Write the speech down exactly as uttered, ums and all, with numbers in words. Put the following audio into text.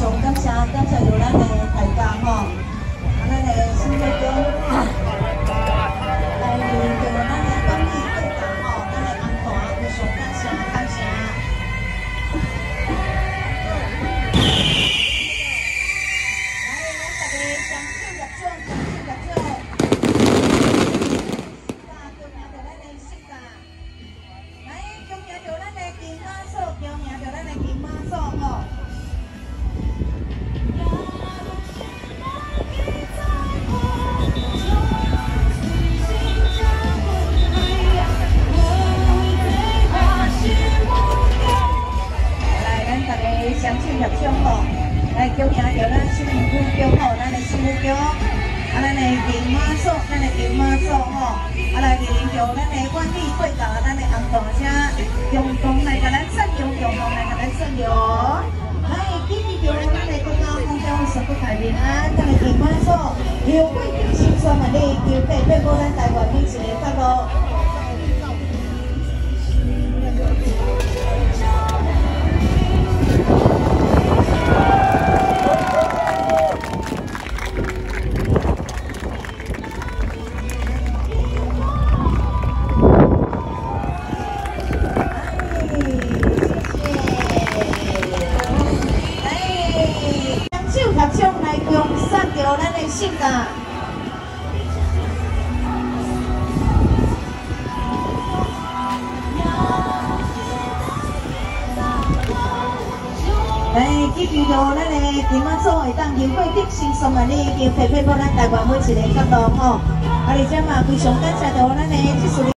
常感谢感谢着咱的大家吼，啊，咱的新会中，来着咱的管理会长吼，咱的安全非常感谢感谢。来，咱大家相手入掌，相手入掌。大恭迎着咱的四大，来恭迎着咱的金马嫂，恭迎着咱的金马嫂吼。 相手合掌吼，来恭迎着咱新妇宫吼，咱的新妇宫，啊，咱的金马嫂，咱的金马嫂吼，啊，来迎着咱的管理会长，咱的红大姐，共同来甲咱赞扬，共同来甲咱赞扬。来，记住着咱的国家风中十不太平安，咱的金马嫂，刘贵平心酸万里，求北北保咱台湾民一个发路。 来共散着咱的性格。来，记住着咱的金马嫂会当优惠得心酸万里，已经配配到咱台湾每一个角落吼。啊，而且嘛，非常感谢着咱的技术人